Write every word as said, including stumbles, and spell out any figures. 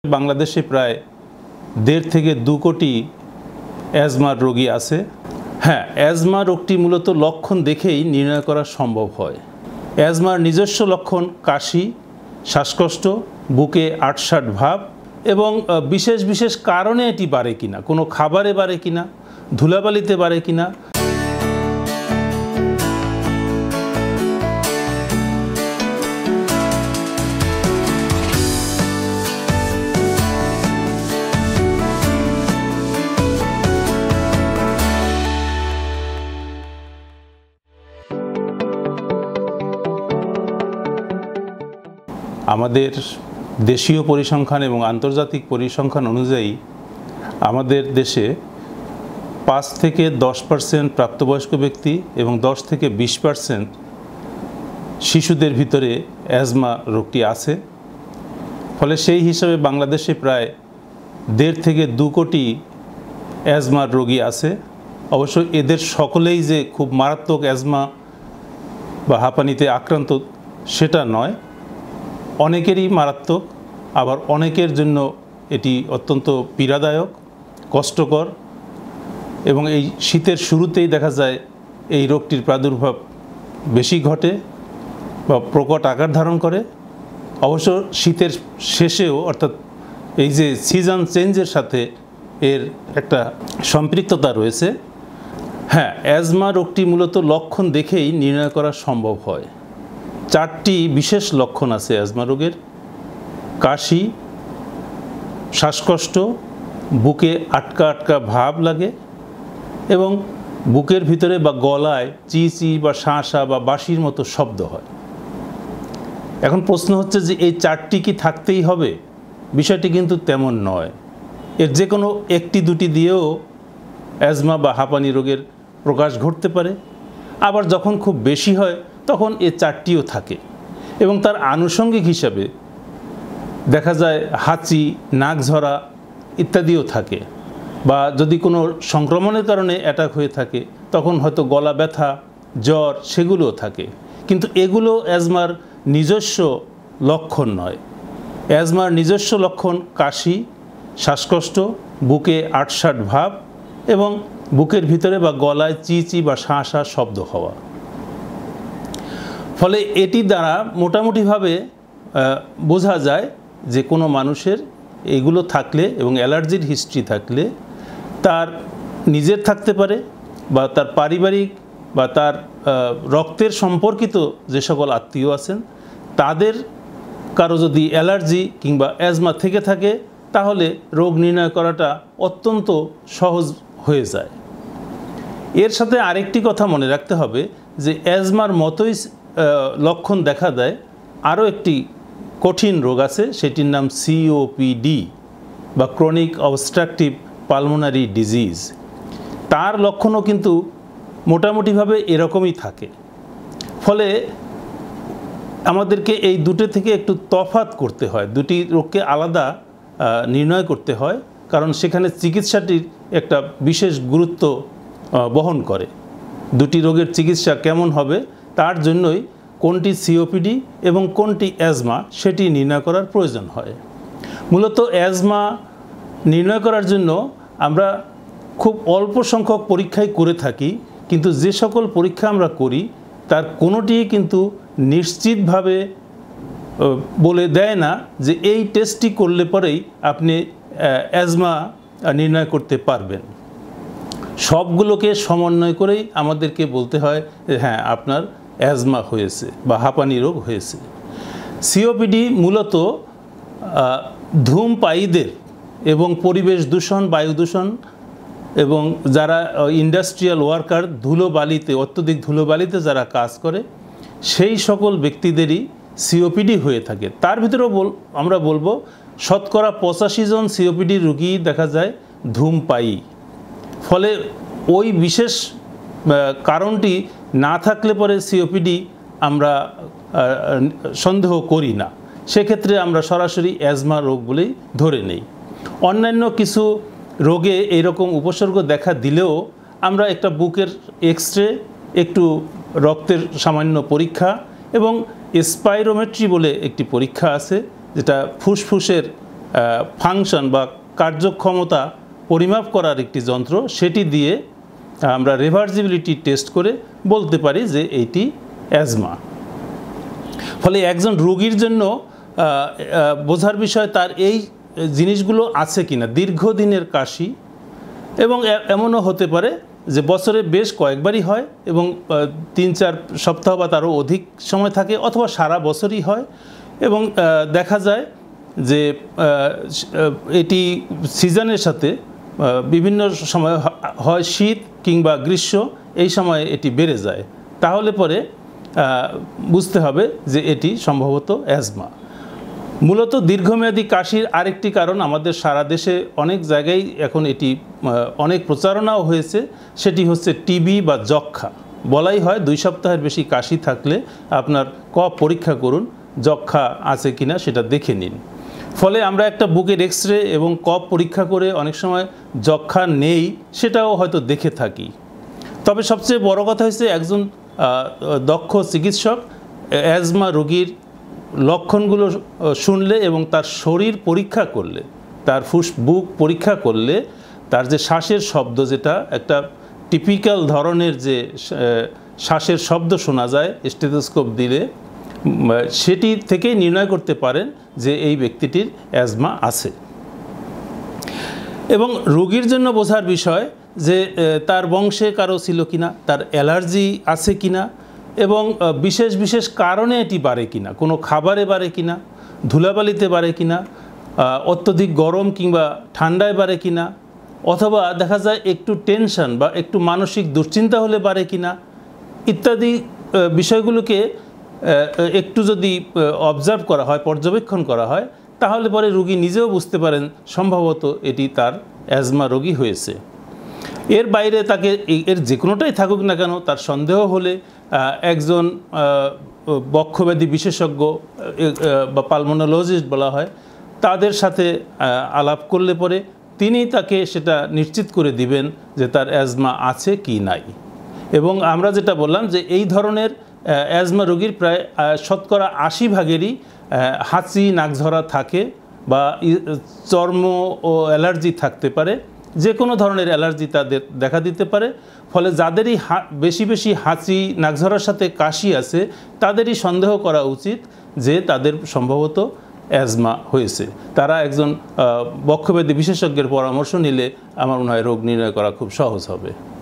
বাংলাদেশে প্রায় দেড় থেকে দু কোটি অ্যাজমার রোগী আছে। হ্যাঁ, অ্যাজমা রোগটি মূলত লক্ষণ দেখেই নির্ণয় করা সম্ভব হয়। অ্যাজমার নিজস্ব লক্ষণ কাশি, শ্বাসকষ্ট, বুকে আটসাট ভাব এবং বিশেষ বিশেষ কারণে এটি বাড়ে কিনা, কোনো খাবারে বাড়ে কিনা, ধুলাবালিতে বাড়ে কিনা। আমাদের দেশীয় পরিসংখ্যান এবং আন্তর্জাতিক পরিসংখ্যান অনুযায়ী আমাদের দেশে পাঁচ থেকে দশ পার্সেন্ট প্রাপ্তবয়স্ক ব্যক্তি এবং দশ থেকে বিশ পার্সেন্ট শিশুদের ভিতরে অ্যাজমা রোগটি আছে। ফলে সেই হিসাবে বাংলাদেশে প্রায় দেড় থেকে দু কোটি অ্যাজমার রোগী আছে। অবশ্য এদের সকলেই যে খুব মারাত্মক অ্যাজমা বা হাঁপানিতে আক্রান্ত সেটা নয়, অনেকেরই মারাত্মক, আবার অনেকের জন্য এটি অত্যন্ত পীড়াদায়ক, কষ্টকর এবং এই শীতের শুরুতেই দেখা যায় এই রোগটির প্রাদুর্ভাব বেশি ঘটে বা প্রকট আকার ধারণ করে। অবশ্য শীতের শেষেও, অর্থাৎ এই যে সিজন চেঞ্জের সাথে এর একটা সম্পৃক্ততা রয়েছে। হ্যাঁ, অ্যাজমা রোগটি মূলত লক্ষণ দেখেই নির্ণয় করা সম্ভব হয়। চারটি বিশেষ লক্ষণ আছে অ্যাজমা রোগের: কাশি, শ্বাসকষ্ট, বুকে আটকা আটকা ভাব লাগে এবং বুকের ভিতরে বা গলায় চি চি বা শাঁ শাঁ বা বাঁশির মতো শব্দ হয়। এখন প্রশ্ন হচ্ছে যে এই চারটি কি থাকতেই হবে? বিষয়টি কিন্তু তেমন নয়। এর যে কোনো একটি দুটি দিয়েও অ্যাজমা বা হাঁপানি রোগের প্রকাশ ঘটতে পারে। আবার যখন খুব বেশি হয় তখন এ চারটিও থাকে এবং তার আনুষঙ্গিক হিসাবে দেখা যায় হাঁচি, নাক ঝরা ইত্যাদিও থাকে। বা যদি কোনো সংক্রমণের কারণে অ্যাটাক হয়ে থাকে তখন হয়তো গলা ব্যথা, জ্বর সেগুলোও থাকে। কিন্তু এগুলো অ্যাজমার নিজস্ব লক্ষণ নয়। অ্যাজমার নিজস্ব লক্ষণ কাশি, শ্বাসকষ্ট, বুকে আটসাট ভাব এবং বুকের ভিতরে বা গলায় চি চি বা শাঁ শাঁ শব্দ হওয়া। ফলে এটি দ্বারা মোটামুটিভাবে বোঝা যায় যে কোনো মানুষের এগুলো থাকলে এবং অ্যালার্জির হিস্ট্রি থাকলে তার নিজের থাকতে পারে বা তার পারিবারিক বা তার রক্তের সম্পর্কিত যে সকল আত্মীয় আছেন তাদের কারো যদি অ্যালার্জি কিংবা অ্যাজমা থেকে থাকে তাহলে রোগ নির্ণয় করাটা অত্যন্ত সহজ হয়ে যায়। এর সাথে আরেকটি কথা মনে রাখতে হবে যে অ্যাজমার মতোই লক্ষণ দেখা দেয় আরও একটি কঠিন রোগ আছে, সেটির নাম সি ও পি ডি বা ক্রনিক অবস্ট্রাকটিভ পালমোনারি ডিজিজ। তার লক্ষণও কিন্তু মোটামুটিভাবে এরকমই থাকে। ফলে আমাদেরকে এই দুটো থেকে একটু তফাৎ করতে হয়, দুটি রোগকে আলাদা নির্ণয় করতে হয়, কারণ সেখানে চিকিৎসাটির একটা বিশেষ গুরুত্ব বহন করে। দুটি রোগের চিকিৎসা কেমন হবে তার জন্যই কোনটি সিওপিডি এবং কোনটি অ্যাজমা সেটি নির্ণয় করার প্রয়োজন হয়। মূলত অ্যাজমা নির্ণয় করার জন্য আমরা খুব অল্প সংখ্যক পরীক্ষাই করে থাকি, কিন্তু যে সকল পরীক্ষা আমরা করি তার কোনোটিই কিন্তু নিশ্চিতভাবে বলে দেয় না যে এই টেস্টটি করলে পরেই আপনি অ্যাজমা নির্ণয় করতে পারবেন। সবগুলোকে সমন্বয় করেই আমাদেরকে বলতে হয় যে হ্যাঁ, আপনার অ্যাজমা হয়েছে বা হাঁপানি রোগ হয়েছে। সিওপিডি মূলত ধূমপায়ীদের এবং পরিবেশ দূষণ, বায়ু দূষণ এবং যারা ইন্ডাস্ট্রিয়াল ওয়ার্কার, ধুলোবালিতে অত্যধিক ধুলোবালিতে যারা কাজ করে সেই সকল ব্যক্তিদেরই সিওপিডি হয়ে থাকে। তার ভিতরেও বল আমরা বলবো শতকরা পঁচাশি জন সিওপিডি রোগী দেখা যায় ধূমপায়ী। ফলে ওই বিশেষ কারণটি না থাকলে পরে সিওপিডি আমরা সন্দেহ করি না, সেক্ষেত্রে আমরা সরাসরি অ্যাজমা রোগ বলেই ধরে নেই। অন্যান্য কিছু রোগে এইরকম উপসর্গ দেখা দিলেও আমরা একটা বুকের এক্স রে, একটু রক্তের সামান্য পরীক্ষা এবং স্পাইরোমেট্রি বলে একটি পরীক্ষা আছে যেটা ফুসফুসের ফাংশন বা কার্যক্ষমতা পরিমাপ করার একটি যন্ত্র, সেটি দিয়ে আমরা রিভার্সিবিলিটি টেস্ট করে বলতে পারি যে এইটি অ্যাজমা। ফলে একজন রোগীর জন্য বোঝার বিষয় তার এই জিনিসগুলো আছে কিনা, দীর্ঘদিনের কাশি, এবং এমনও হতে পারে যে বছরে বেশ কয়েকবারই হয় এবং তিন চার সপ্তাহ বা তারও অধিক সময় থাকে, অথবা সারা বছরই হয় এবং দেখা যায় যে এটি সিজনের সাথে বিভিন্ন সময় হয়, শীত কিংবা গ্রীষ্ম, এই সময়ে এটি বেড়ে যায়। তাহলে পরে বুঝতে হবে যে এটি সম্ভবত অ্যাজমা। মূলত দীর্ঘমেয়াদী কাশির আরেকটি কারণ, আমাদের সারা দেশে অনেক জায়গায় এখন এটি অনেক প্রচারণাও হয়েছে, সেটি হচ্ছে টিবি বা যক্ষ্মা। বলাই হয় দুই সপ্তাহের বেশি কাশি থাকলে আপনার কফ পরীক্ষা করুন, যক্ষ্মা আছে কিনা সেটা দেখে নিন। ফলে আমরা একটা বুকের এক্স রে এবং কফ পরীক্ষা করে অনেক সময় যক্ষ্মা নেই সেটাও হয়তো দেখে থাকি। তবে সবচেয়ে বড় কথা হচ্ছে একজন দক্ষ চিকিৎসক অ্যাজমা রোগীর লক্ষণগুলো শুনলে এবং তার শরীর পরীক্ষা করলে, তার ফুস বুক পরীক্ষা করলে, তার যে শ্বাসের শব্দ, যেটা একটা টিপিক্যাল ধরনের যে শ্বাসের শব্দ শোনা যায় স্টেথোস্কোপ দিলে, সেটি থেকেই নির্ণয় করতে পারেন যে এই ব্যক্তিটির অ্যাজমা আছে। এবং রোগীর জন্য বোঝার বিষয় যে তার বংশে কারো ছিল কিনা, তার অ্যালার্জি আছে কিনা, এবং বিশেষ বিশেষ কারণে এটি বাড়ে কিনা, কোনো খাবারে বাড়ে কিনা, ধুলাবালিতে বাড়ে কিনা, অত্যধিক গরম কিংবা ঠান্ডায় বাড়ে কিনা, অথবা দেখা যায় একটু টেনশন বা একটু মানসিক দুশ্চিন্তা হলে বাড়ে কিনা, ইত্যাদি বিষয়গুলোকে একটু যদি অবজার্ভ করা হয়, পর্যবেক্ষণ করা হয়, তাহলে পরে রোগী নিজেও বুঝতে পারেন সম্ভবত এটি তার অ্যাজমা রোগী হয়েছে। এর বাইরে তাকে এর যে কোনোটাই থাকুক না কেন, তার সন্দেহ হলে একজন বক্ষব্যাধি বিশেষজ্ঞ বা পালমোনোলজিস্ট বলা হয়, তাদের সাথে আলাপ করলে পরে তিনি তাকে সেটা নিশ্চিত করে দিবেন যে তার অ্যাজমা আছে কি নাই। এবং আমরা যেটা বললাম যে এই ধরনের অ্যাজমা রোগীর প্রায় শতকরা আশি ভাগেরই হাঁচি নাকঝরা থাকে বা চর্ম ও অ্যালার্জি থাকতে পারে, যে কোনো ধরনের অ্যালার্জি তাদের দেখা দিতে পারে। ফলে যাদেরই বেশি বেশি হাঁচি নাকঝরার সাথে কাশি আছে, তাদেরই সন্দেহ করা উচিত যে তাদের সম্ভবত অ্যাজমা হয়েছে। তারা একজন বক্ষব্যাধি বিশেষজ্ঞের পরামর্শ নিলে আমার মনে হয় রোগ নির্ণয় করা খুব সহজ হবে।